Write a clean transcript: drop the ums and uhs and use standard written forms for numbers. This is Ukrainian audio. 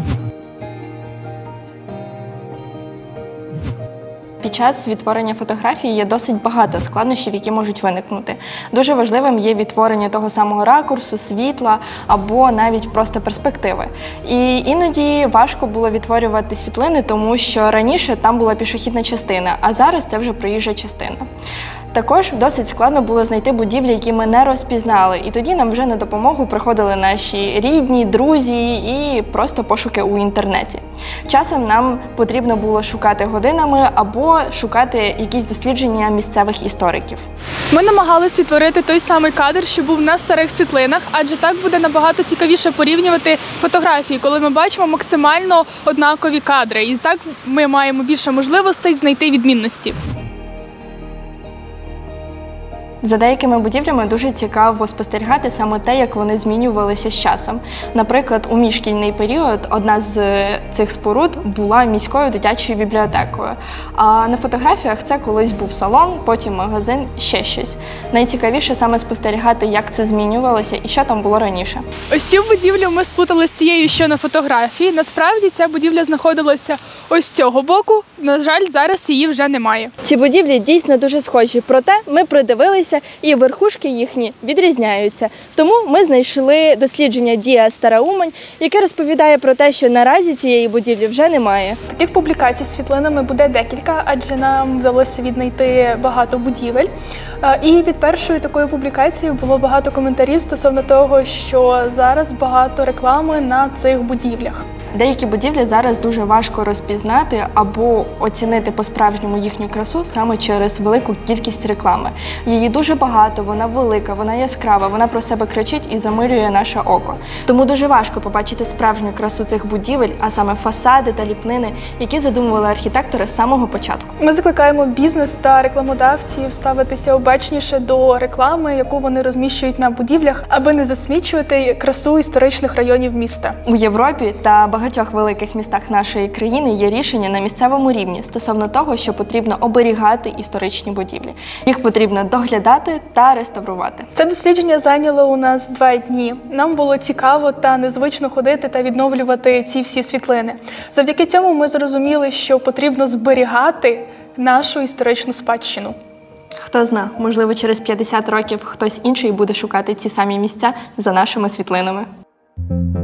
Під час відтворення фотографії є досить багато складнощів, які можуть виникнути. Дуже важливим є відтворення того самого ракурсу, світла або навіть просто перспективи. І іноді важко було відтворювати світлини, тому що раніше там була пішохідна частина, а зараз це вже проїжджа частина. Також досить складно було знайти будівлі, які ми не розпізнали, і тоді нам вже на допомогу приходили наші рідні, друзі і просто пошуки у інтернеті. Часом нам потрібно було шукати годинами або шукати якісь дослідження місцевих істориків. Ми намагалися відтворити той самий кадр, що був на старих світлинах, адже так буде набагато цікавіше порівнювати фотографії, коли ми бачимо максимально однакові кадри. І так ми маємо більше можливостей знайти відмінності. За деякими будівлями дуже цікаво спостерігати саме те, як вони змінювалися з часом. Наприклад, у міжшкільний період одна з цих споруд була міською дитячою бібліотекою. А на фотографіях це колись був салон, потім магазин, ще щось. Найцікавіше саме спостерігати, як це змінювалося і що там було раніше. Ось цю будівлю ми сплутали з цією, що на фотографії. Насправді ця будівля знаходилася ось з цього боку. На жаль, зараз її вже немає. Ці будівлі дійсно дуже схожі, проте ми придивилися і верхушки їхні відрізняються. Тому ми знайшли дослідження «Дія Стара Умань», яке розповідає про те, що наразі цієї будівлі вже немає. Таких публікацій з світлинами буде декілька, адже нам вдалося віднайти багато будівель. І під першою такою публікацією було багато коментарів стосовно того, що зараз багато реклами на цих будівлях. Деякі будівлі зараз дуже важко розпізнати або оцінити по-справжньому їхню красу саме через велику кількість реклами. Її дуже багато, вона велика, вона яскрава, вона про себе кричить і замилює наше око. Тому дуже важко побачити справжню красу цих будівель, а саме фасади та ліпнини, які задумували архітектори з самого початку. Ми закликаємо бізнес та рекламодавців ставитися обачніше до реклами, яку вони розміщують на будівлях, аби не засмічувати красу історичних районів міста. У Європі та багатьох великих містах нашої країни є рішення на місцевому рівні стосовно того, що потрібно оберігати історичні будівлі. Їх потрібно доглядати та реставрувати. Це дослідження зайняло у нас 2 дні. Нам було цікаво та незвично ходити та відновлювати ці всі світлини. Завдяки цьому ми зрозуміли, що потрібно зберігати нашу історичну спадщину. Хто зна, можливо, через 50 років хтось інший буде шукати ці самі місця за нашими світлинами.